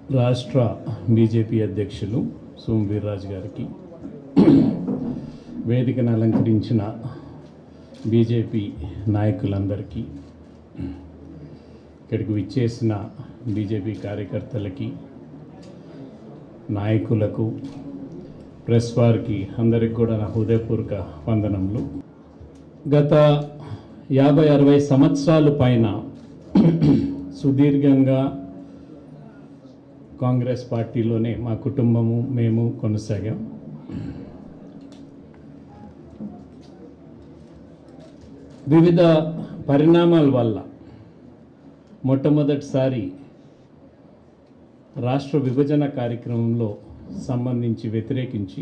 రాష్ట్ర బీజేపీ అధ్యక్షులు సోము వీర్రాజు గారికి, వేదికను అలంకరించిన బీజేపీ నాయకులందరికీ, ఇక్కడికి విచ్చేసిన బీజేపీ కార్యకర్తలకి, నాయకులకు, ప్రెస్ వారికి అందరికి కూడా నా హృదయపూర్వక వందనములు. గత 50-60 సంవత్సరాల పైన సుదీర్ఘంగా కాంగ్రెస్ పార్టీలోనే మా కుటుంబము మేము కొనసాగాం. వివిధ పరిణామాల వల్ల మొట్టమొదటిసారి రాష్ట్ర విభజన కార్యక్రమంలో సంబంధించి వ్యతిరేకించి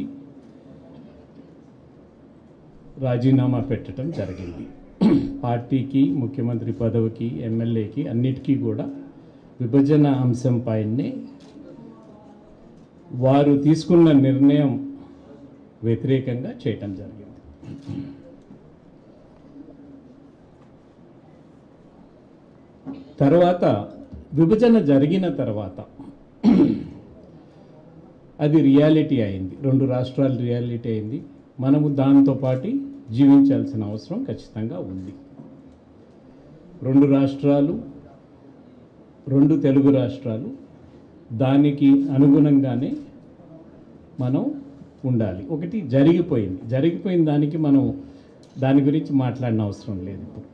రాజీనామా పెట్టడం జరిగింది. పార్టీకి, ముఖ్యమంత్రి పదవికి, ఎమ్మెల్యేకి అన్నిటికీ కూడా విభజన అంశం పైనే వారు తీసుకున్న నిర్ణయం వ్యతిరేకంగా చేయటం జరిగింది. తర్వాత విభజన జరిగిన తర్వాత అది రియాలిటీ అయింది, 2 రాష్ట్రాలు రియాలిటీ అయింది. మనము దాంతోపాటు జీవించాల్సిన అవసరం ఖచ్చితంగా ఉంది. 2 రాష్ట్రాలు, 2 తెలుగు రాష్ట్రాలు, దానికి అనుగుణంగానే మనం ఉండాలి. ఒకటి జరిగిపోయిన దానికి మనం దాని గురించి మాట్లాడిన అవసరం లేదు. ఇప్పుడు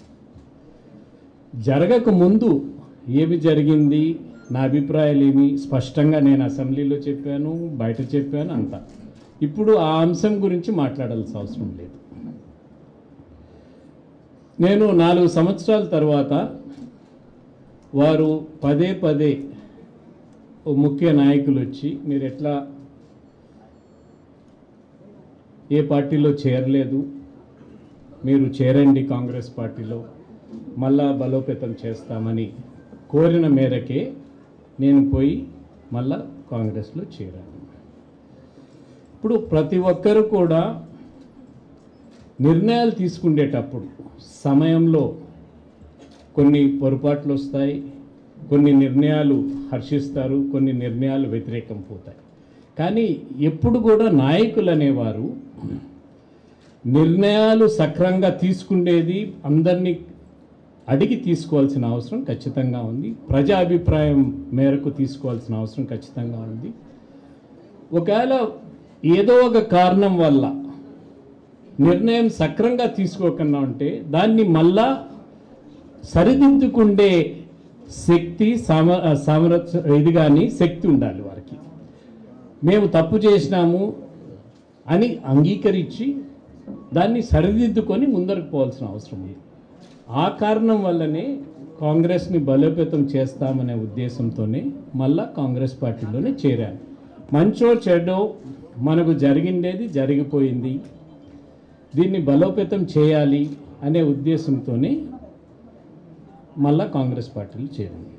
జరగక ముందు ఏమి జరిగింది, నా అభిప్రాయాలు ఏమి స్పష్టంగా నేను అసెంబ్లీలో చెప్పాను, బయట చెప్పాను అంతా. ఇప్పుడు ఆ అంశం గురించి మాట్లాడాల్సిన అవసరం లేదు. నేను 4 సంవత్సరాల తర్వాత వారు పదే ముఖ్య నాయకులు వచ్చి, మీరు ఎట్లా ఏ పార్టీలో చేరలేదు, మీరు చేరండి కాంగ్రెస్ పార్టీలో, మళ్ళా బలోపేతం చేస్తామని కోరిన మేరకే నేను పోయి మళ్ళా కాంగ్రెస్లో చేరాను. ఇప్పుడు ప్రతి ఒక్కరు కూడా నిర్ణయాలు తీసుకునేటప్పుడు సమయంలో కొన్ని పొరపాట్లు వస్తాయి, కొన్ని నిర్ణయాలు హర్షిస్తారు, కొన్ని నిర్ణయాలు వ్యతిరేకం పోతాయి. కానీ ఎప్పుడు కూడా నాయకులు అనేవారు నిర్ణయాలు సక్రమంగా తీసుకునేది అందరినీ అడిగి తీసుకోవాల్సిన అవసరం ఖచ్చితంగా ఉంది. ప్రజా అభిప్రాయం మేరకు తీసుకోవాల్సిన అవసరం ఖచ్చితంగా ఉంది. ఒకవేళ ఏదో ఒక కారణం వల్ల నిర్ణయం సక్రమంగా తీసుకోకుండా ఉంటే దాన్ని మళ్ళా సరిదిద్దుకుండే శక్తి, ఇది కానీ శక్తి ఉండాలి వారికి. మేము తప్పు చేసినాము అని అంగీకరించి దాన్ని సరిదిద్దుకొని ముందరకు పోవాల్సిన అవసరం ఉంది. ఆ కారణం వల్లనే కాంగ్రెస్ని బలోపేతం చేస్తామనే ఉద్దేశంతోనే మళ్ళా కాంగ్రెస్ పార్టీలోనే చేరాను. మంచో చెడో మనకు జరిగిండేది జరిగిపోయింది, దీన్ని బలోపేతం చేయాలి అనే ఉద్దేశంతోనే మళ్ళా కాంగ్రెస్ పార్టీలో చేరింది.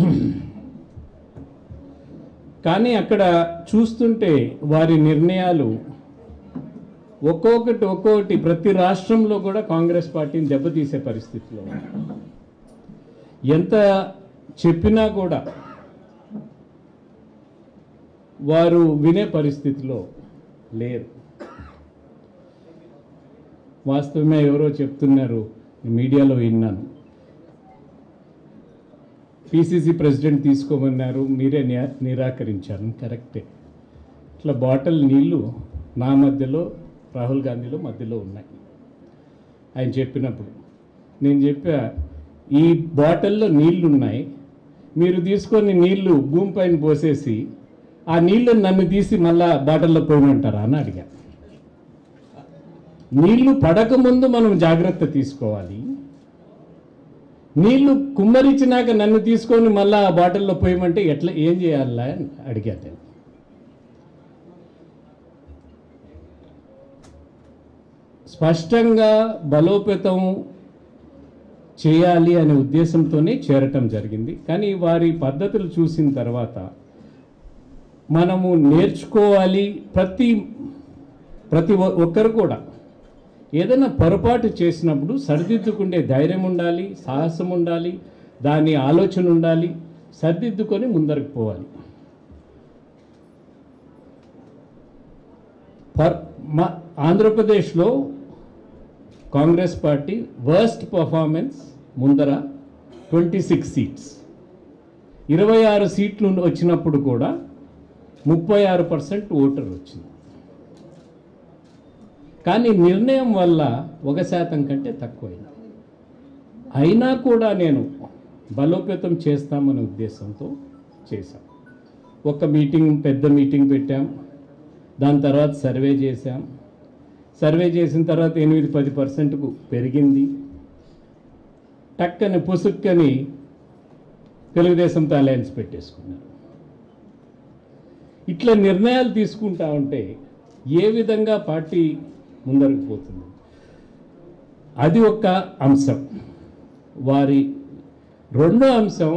కానీ అక్కడ చూస్తుంటే వారి నిర్ణయాలు ఒక్కొక్కటి ప్రతి రాష్ట్రంలో కూడా కాంగ్రెస్ పార్టీని దెబ్బతీసే పరిస్థితిలో ఎంత చెప్పినా కూడా వారు వినే పరిస్థితిలో లేరు. వాస్తవమే, ఎవరో చెప్తున్నారు, మీడియాలో విన్నాను, పిసిసి ప్రెసిడెంట్ తీసుకోమన్నారు, మీరే నిరాకరించారు. కరెక్టే. ఇట్లా బాటిల్ నీళ్ళు నా మధ్యలో, రాహుల్ గాంధీలో మధ్యలో ఉన్నాయి. ఆయన చెప్పినప్పుడు నేను చెప్పా, ఈ బాటిల్లో నీళ్లు ఉన్నాయి, మీరు తీసుకొని నీళ్లు భూమి పైన పోసేసి ఆ నీళ్ళని నన్ను తీసి మళ్ళా బాటిల్లో పోయమంటారా అని అడిగా. నీళ్లు పడకముందు మనం జాగ్రత్త తీసుకోవాలి, నీళ్లు కుమ్మరించినాక నన్ను తీసుకొని మళ్ళా ఆ బాటిల్లో పోయమంటే ఎట్లా, ఏం చేయాలా అని అడిగాను. స్పష్టంగా బలోపేతం చేయాలి అనే ఉద్దేశంతోనే చేరటం జరిగింది. కానీ వారి పద్ధతులు చూసిన తర్వాత మనము నేర్చుకోవాలి. ప్రతి ఒక్కరు కూడా ఏదైనా పొరపాటు చేసినప్పుడు సరిదిద్దుకునే ధైర్యం ఉండాలి, సాహసం ఉండాలి, దాని ఆలోచన ఉండాలి, సరిదిద్దుకొని ముందరకు పోవాలి. మా ఆంధ్రప్రదేశ్లో కాంగ్రెస్ పార్టీ వర్స్ట్ పర్ఫార్మెన్స్ ముందర 26 సీట్స్, 26 సీట్లు వచ్చినప్పుడు కూడా 36% ఓటర్ వచ్చింది. కానీ నిర్ణయం వల్ల 1% కంటే తక్కువైంది. అయినా కూడా నేను బలోపేతం చేస్తామనే ఉద్దేశంతో చేశాం. ఒక మీటింగ్, పెద్ద మీటింగ్ పెట్టాం. దాని తర్వాత సర్వే చేశాం. సర్వే చేసిన తర్వాత 8-10%కు పెరిగింది. టక్కని పుసుక్కని తెలుగుదేశంతో అలయన్స్ పెట్టేసుకున్నారు. ఇట్లా నిర్ణయాలు తీసుకుంటా ఉంటే ఏ విధంగా పార్టీ ముందరకు పోతుంది? అది ఒక అంశం. వారి రెండో అంశం,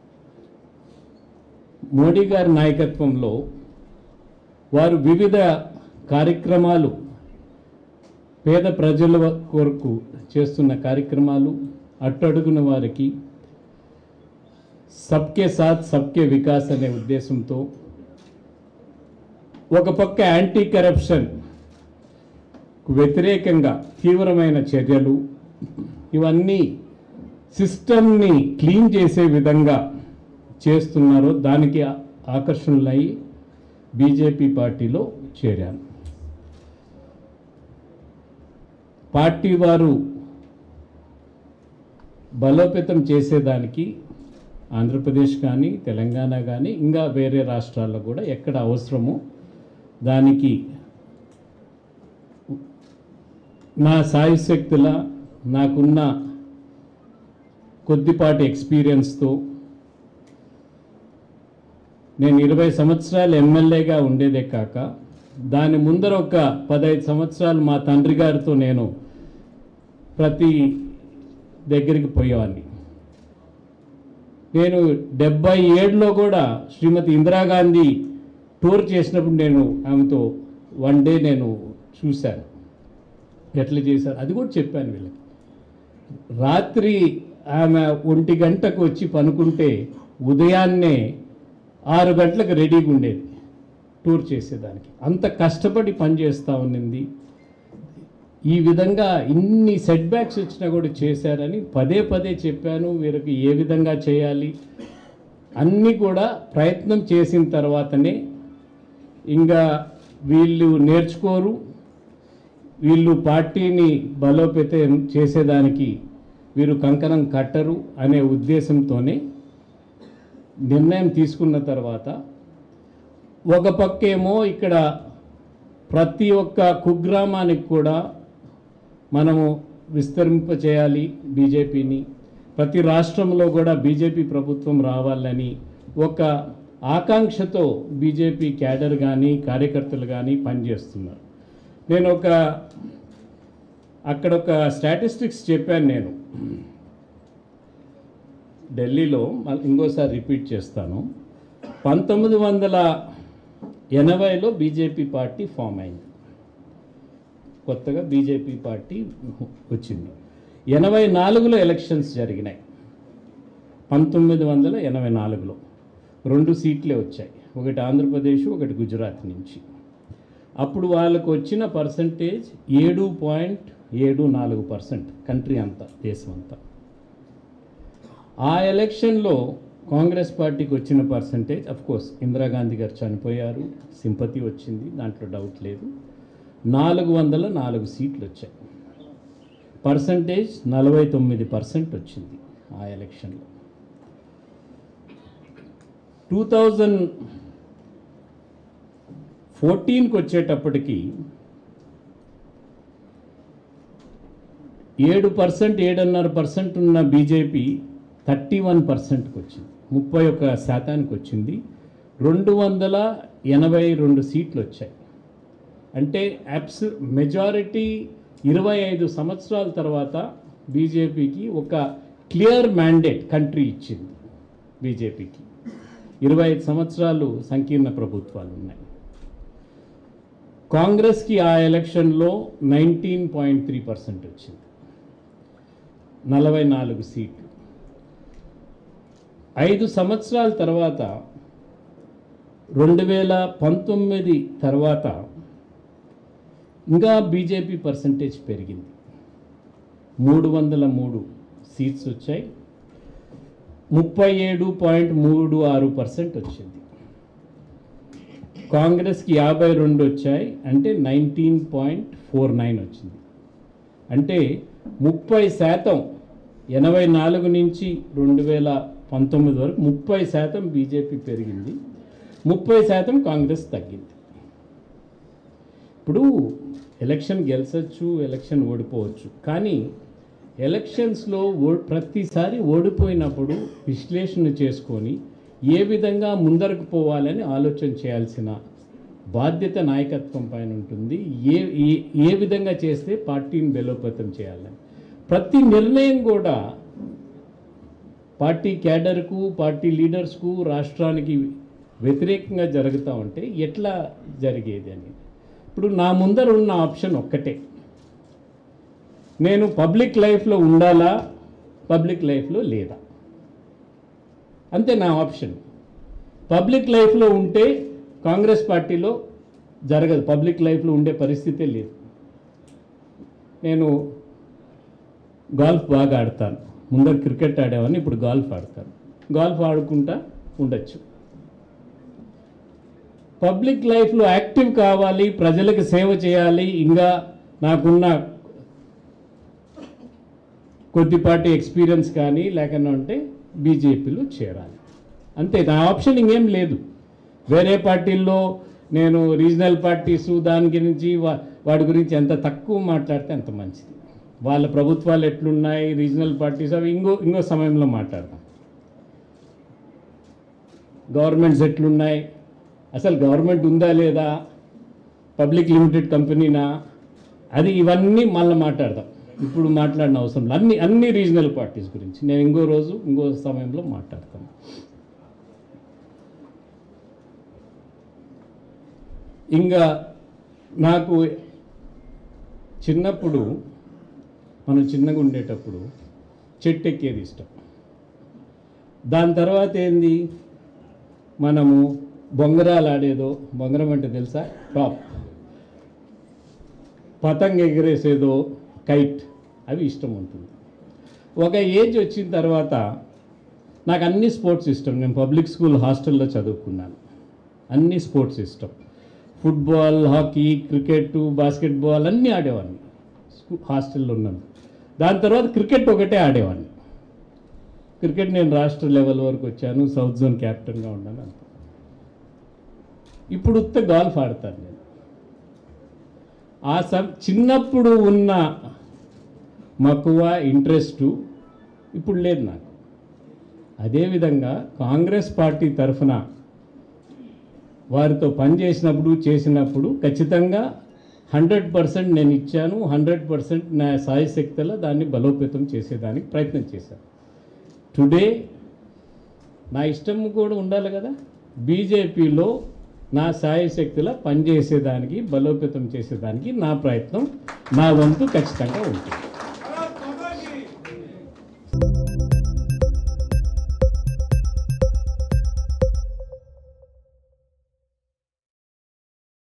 మోడీ గారి నాయకత్వంలో వారు వివిధ కార్యక్రమాలు, పేద ప్రజల కొరకు చేస్తున్న కార్యక్రమాలు, అట్టడుగున వారికి సబ్కే సాత్ సబ్కే వికాస్ అనే ఉద్దేశంతో ఒక పక్క యాంటీ కరప్షన్ వ్యతిరేకంగా తీవ్రమైన చర్యలు, ఇవన్నీ సిస్టమ్ని క్లీన్ చేసే విధంగా చేస్తున్నారో దానికి ఆకర్షణలై బీజేపీ పార్టీలో చేరాను. పార్టీ వారు బలోపేతం చేసేదానికి ఆంధ్రప్రదేశ్ కానీ, తెలంగాణ కానీ, ఇంకా వేరే రాష్ట్రాల్లో కూడా ఎక్కడ అవసరమో దానికి నా సాయశక్తుల, నాకున్న కొద్దిపాటి ఎక్స్పీరియన్స్తో, నేను 20 సంవత్సరాలు ఎమ్మెల్యేగా ఉండేదే కాక దాని ముందర ఒక 15 సంవత్సరాలు మా తండ్రి గారితో నేను ప్రతి దగ్గరికి పోయేవాడిని. నేను 77లో కూడా శ్రీమతి ఇందిరాగాంధీ టూర్ చేసినప్పుడు నేను ఆమెతో వన్ డే నేను చూశాను ఎట్లా చేశారు. అది కూడా చెప్పాను వీళ్ళకి. రాత్రి ఆమె 1 గంటకు వచ్చి పనుకుంటే ఉదయాన్నే 6 గంటలకు రెడీగా ఉండేది టూర్ చేసేదానికి. అంత కష్టపడి పనిచేస్తూ ఉన్నింది. ఈ విధంగా ఇన్ని సెట్ బ్యాక్స్ వచ్చినా కూడా చేశారని పదే పదే చెప్పాను. వీరికి ఏ విధంగా చేయాలి అన్నీ కూడా ప్రయత్నం చేసిన తర్వాతనే, ఇంకా వీళ్ళు నేర్చుకోరు, వీళ్ళు పార్టీని బలోపేతం చేసేదానికి వీరు కంకణం కట్టరు అనే ఉద్దేశంతోనే నిర్ణయం తీసుకున్న తర్వాత, ఒక పక్కేమో ఇక్కడ ప్రతి ఒక్క కుగ్రామానికి కూడా మనము విస్తరింపచేయాలి బీజేపీని, ప్రతి రాష్ట్రంలో కూడా బీజేపీ ప్రభుత్వం రావాలని ఒక ఆకాంక్షతో బీజేపీ క్యాడర్ కానీ, కార్యకర్తలు కానీ పనిచేస్తున్నారు. నేను అక్కడ ఒక స్టాటిస్టిక్స్ చెప్పాను. నేను ఢిల్లీలో ఇంకోసారి రిపీట్ చేస్తాను. 1980లో బీజేపీ పార్టీ ఫామ్ అయింది. కొత్తగా బీజేపీ పార్టీ వచ్చింది. 84లో ఎలక్షన్స్ జరిగినాయి. 1984లో 2 సీట్లే వచ్చాయి, ఒకటి ఆంధ్రప్రదేశ్, ఒకటి గుజరాత్ నుంచి. అప్పుడు వాళ్ళకు వచ్చిన పర్సంటేజ్ 7.74% కంట్రీ అంతా, దేశం అంతా. ఆ ఎలక్షన్లో కాంగ్రెస్ పార్టీకి వచ్చిన పర్సంటేజ్, అఫ్కోర్స్ ఇందిరాగాంధీ గారు చనిపోయారు, సింపతి వచ్చింది, దాంట్లో డౌట్ లేదు. 404 సీట్లు వచ్చాయి. పర్సంటేజ్ 49% వచ్చింది ఆ ఎలక్షన్లో. 2014కి వచ్చేటప్పటికి 7.5% ఉన్న బీజేపీ 31%కి వచ్చింది, 31% వచ్చింది. 282 సీట్లు వచ్చాయి. అంటే మెజారిటీ 25 సంవత్సరాల తర్వాత బీజేపీకి ఒక క్లియర్ మ్యాండేట్ కంట్రీ ఇచ్చింది. బీజేపీకి 25 సంవత్సరాలు సంకీర్ణ ప్రభుత్వాలు ఉన్నాయి. కాంగ్రెస్కి ఆ ఎలక్షన్లో 19.3% వచ్చింది, 44 సీట్లు. 5 సంవత్సరాల తర్వాత 2019 తర్వాత ఇంకా బీజేపీ పర్సంటేజ్ పెరిగింది, 303 సీట్స్ వచ్చాయి, 37.36% వచ్చింది. కాంగ్రెస్కి 52 వచ్చాయి, అంటే 19.49 వచ్చింది. అంటే 30%, 84 నుంచి 2019 వరకు 30% బీజేపీ పెరిగింది, 30% కాంగ్రెస్ తగ్గింది. ఇప్పుడు ఎలక్షన్ గెలిచచ్చు, ఎలక్షన్ ఓడిపోవచ్చు, కానీ ఎలక్షన్స్లో ప్రతిసారి ఓడిపోయినప్పుడు విశ్లేషణ చేసుకొని ఏ విధంగా ముందరకు పోవాలని ఆలోచన చేయాల్సిన బాధ్యత నాయకత్వం పైన ఉంటుంది. ఏ విధంగా చేస్తే పార్టీని బలోపేతం చేయాలని ప్రతి నిర్ణయం కూడా పార్టీ క్యాడర్కు, పార్టీ లీడర్స్కు, రాష్ట్రానికి వ్యతిరేకంగా జరుగుతూ ఉంటే ఎట్లా జరిగేది అని. ఇప్పుడు నా ముందర ఉన్న ఆప్షన్ ఒక్కటే, నేను పబ్లిక్ లైఫ్లో ఉండాలా, పబ్లిక్ లైఫ్లో లేదా, అంతే నా ఆప్షన్. పబ్లిక్ లైఫ్లో ఉంటే కాంగ్రెస్ పార్టీలో జరగదు, పబ్లిక్ లైఫ్లో ఉండే పరిస్థితే లేదు. నేను గాల్ఫ్ బాగా ఆడతాను, ముందర క్రికెట్ ఆడేవాడిని, ఇప్పుడు గాల్ఫ్ ఆడతాను. గాల్ఫ్ ఆడుకుంటా ఉండొచ్చు. పబ్లిక్ లైఫ్లో యాక్టివ్ కావాలి, ప్రజలకు సేవ చేయాలి, ఇంకా నాకున్న కొద్దిపాటి ఎక్స్పీరియన్స్ కానీ లేకుండా ఉంటే బీజేపీలో చేరాలి, అంతే. నా ఆప్షన్ ఇంకేం లేదు. వేరే పార్టీల్లో నేను రీజనల్ పార్టీస్ దాని గురించి వాటి గురించి ఎంత తక్కువ మాట్లాడితే అంత మంచిది. వాళ్ళ ప్రభుత్వాలు ఎట్లున్నాయి, రీజనల్ పార్టీస్, అవి ఇంకో సమయంలో మాట్లాడదాం. గవర్నమెంట్స్ ఎట్లున్నాయి, అసలు గవర్నమెంట్ ఉందా లేదా, పబ్లిక్ లిమిటెడ్ కంపెనీనా, అది ఇవన్నీ మళ్ళీ మాట్లాడదాం. ఇప్పుడు మాట్లాడిన అవసరం లేదు. అన్ని రీజనల్ పార్టీస్ గురించి నేను ఇంకో సమయంలో మాట్లాడతాను. ఇంకా నాకు చిన్నప్పుడు, మనం చిన్నగా ఉండేటప్పుడు చెట్టు ఎక్కేది ఇష్టం. దాని తర్వాత ఏంది, మనము బొంగరాలు ఆడేదో, బొంగరం అంటే తెలుసా, టాప్, పతంగ ఎగరేసేదో, కైట్, అవి ఇష్టం ఉంటుంది. ఒక ఏజ్ వచ్చిన తర్వాత నాకు అన్ని స్పోర్ట్స్ ఇష్టం. నేను పబ్లిక్ స్కూల్ హాస్టల్లో చదువుకున్నాను, అన్ని స్పోర్ట్స్ ఇష్టం. ఫుట్బాల్, హాకీ, క్రికెట్, బాస్కెట్బాల్ అన్నీ ఆడేవాడిని హాస్టల్లో ఉన్నాను. దాని తర్వాత క్రికెట్ ఒకటే ఆడేవాడిని. క్రికెట్ నేను రాష్ట్ర లెవెల్ వరకు వచ్చాను, సౌత్ జోన్ క్యాప్టెన్గా ఉన్నాను అంత. ఇప్పుడు గాల్ఫ్ ఆడతాను నేను. చిన్నప్పుడు ఉన్న మక్కువ, ఇంట్రెస్టు ఇప్పుడు లేదు నాకు. అదేవిధంగా కాంగ్రెస్ పార్టీ తరఫున వారితో చేసినప్పుడు ఖచ్చితంగా 100% నేను ఇచ్చాను. 100% నా సాయశక్తిలో దాన్ని బలోపేతం చేసేదానికి ప్రయత్నం చేశాను. టుడే నా ఇష్టం కూడా ఉండాలి కదా, బీజేపీలో నా సాయశక్తిలో పనిచేసేదానికి, బలోపేతం చేసేదానికి నా ప్రయత్నం, నా వంతు ఖచ్చితంగా ఉంటుంది.